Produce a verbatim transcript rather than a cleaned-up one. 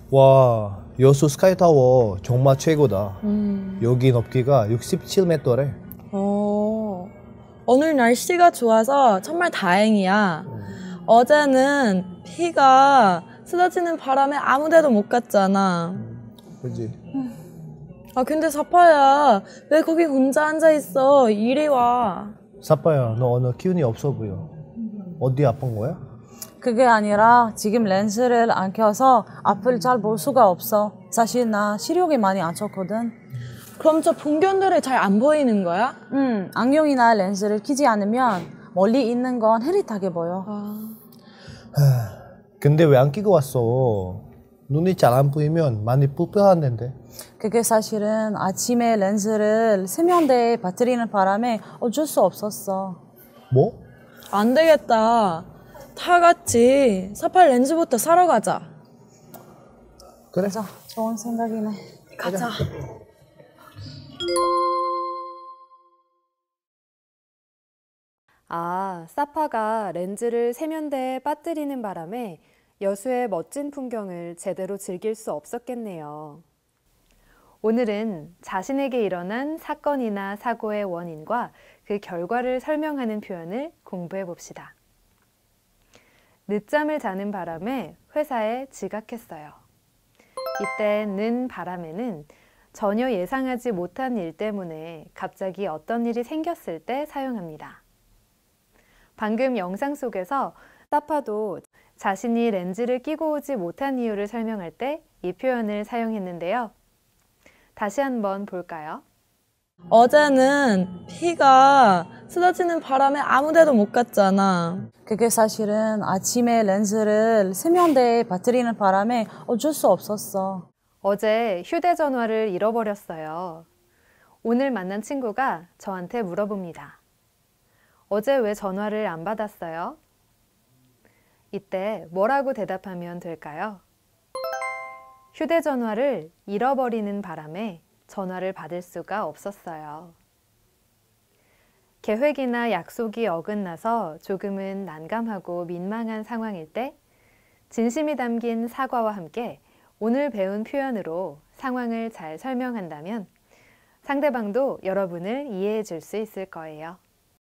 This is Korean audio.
와, 여수 스카이타워 정말 최고다. 음. 여기 높이가 육십칠 미터래. 어, 오늘 날씨가 좋아서 정말 다행이야. 어제는 비가 쏟아지는 바람에 아무 데도 못 갔잖아. 그지? 아, 근데 사파야, 왜 거기 혼자 앉아있어? 이리 와. 사파야, 너 오늘 기운이 없어 보여. 어디 아픈 거야? 그게 아니라 지금 렌즈를 안 켜서 앞을 잘 볼 수가 없어. 사실 나 시력이 많이 안 좋거든. 그럼 저 풍경들이 잘 안 보이는 거야? 음, 안경이나 렌즈를 끼지 않으면 멀리 있는 건 흐릿하게 보여. 아, 근데 왜 안 끼고 왔어? 눈이 잘 안 보이면 많이 불편한데. 그게 사실은 아침에 렌즈를 세면대에 빠뜨리는 바람에 어쩔 수 없었어. 뭐? 안 되겠다. 다 같이 사파 렌즈부터 사러 가자. 그래. 맞아, 좋은 생각이네. 가자. 아, 사파가 렌즈를 세면대에 빠뜨리는 바람에 여수의 멋진 풍경을 제대로 즐길 수 없었겠네요. 오늘은 자신에게 일어난 사건이나 사고의 원인과 그 결과를 설명하는 표현을 공부해 봅시다. 늦잠을 자는 바람에 회사에 지각했어요. 이때 는 바람에는 전혀 예상하지 못한 일 때문에 갑자기 어떤 일이 생겼을 때 사용합니다. 방금 영상 속에서 사파도 자신이 렌즈를 끼고 오지 못한 이유를 설명할 때 이 표현을 사용했는데요. 다시 한번 볼까요? 어제는 비가 쏟아지는 바람에 아무 데도 못 갔잖아. 그게 사실은 아침에 렌즈를 세면대에 빠뜨리는 바람에 어쩔 수 없었어. 어제 휴대전화를 잃어버렸어요. 오늘 만난 친구가 저한테 물어봅니다. 어제 왜 전화를 안 받았어요? 이때 뭐라고 대답하면 될까요? 휴대전화를 잃어버리는 바람에 전화를 받을 수가 없었어요. 계획이나 약속이 어긋나서 조금은 난감하고 민망한 상황일 때 진심이 담긴 사과와 함께 오늘 배운 표현으로 상황을 잘 설명한다면 상대방도 여러분을 이해해 줄 수 있을 거예요.